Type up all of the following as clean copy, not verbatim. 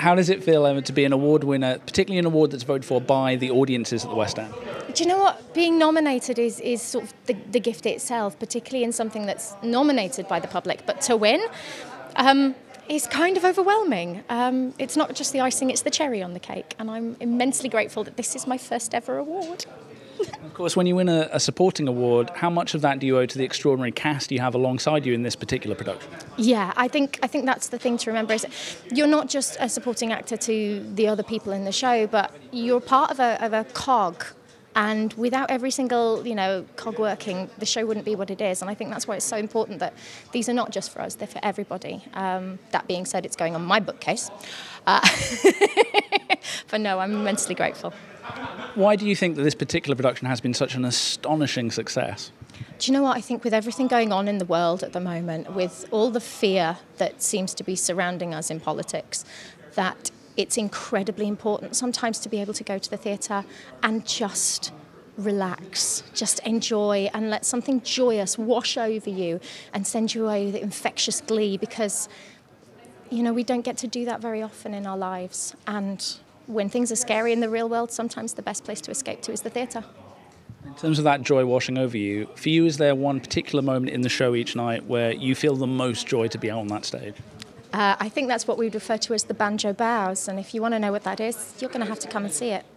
How does it feel, Emma, to be an award winner, particularly an award that's voted for by the audiences at the West End? Do you know what? Being nominated is sort of the gift itself, particularly in something that's nominated by the public. But to win is kind of overwhelming. It's not just the icing, it's the cherry on the cake. And I'm immensely grateful that this is my first ever award. Of course, when you win a supporting award, how much of that do you owe to the extraordinary cast you have alongside you in this particular production? Yeah, I think that's the thing to remember is you're not just a supporting actor to the other people in the show, but you're part of a cog. And without every single, cog working, the show wouldn't be what it is. And I think that's why it's so important that these are not just for us, they're for everybody. That being said, it's going on my bookcase. But no, I'm immensely grateful. Why do you think that this particular production has been such an astonishing success? Do you know what? I think with everything going on in the world at the moment, with all the fear that seems to be surrounding us in politics, that it's incredibly important sometimes to be able to go to the theatre and just relax, just enjoy and let something joyous wash over you and send you away with infectious glee because, we don't get to do that very often in our lives. And when things are scary in the real world, sometimes the best place to escape to is the theatre. In terms of that joy washing over you, for you, is there one particular moment in the show each night where you feel the most joy to be out on that stage? I think that's what we would refer to as the banjo bows, and if you want to know what that is, you're going to have to come and see it.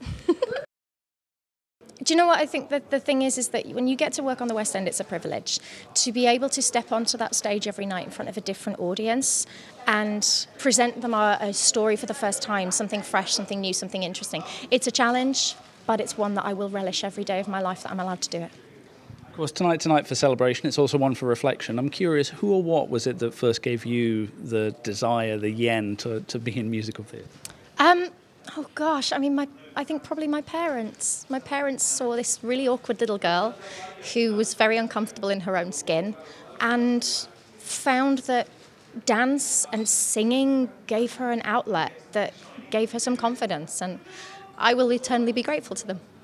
Do you know what I think that the thing is that when you get to work on the West End, it's a privilege to be able to step onto that stage every night in front of a different audience and present them a story for the first time, something fresh, something new, something interesting. It's a challenge, but it's one that I will relish every day of my life that I'm allowed to do it. Of course, tonight for celebration, it's also one for reflection. I'm curious, who or what was it that first gave you the desire, the yen, to be in musical theatre? Oh gosh, I think probably my parents. My parents saw this really awkward little girl who was very uncomfortable in her own skin and found that dance and singing gave her an outlet that gave her some confidence, and I will eternally be grateful to them.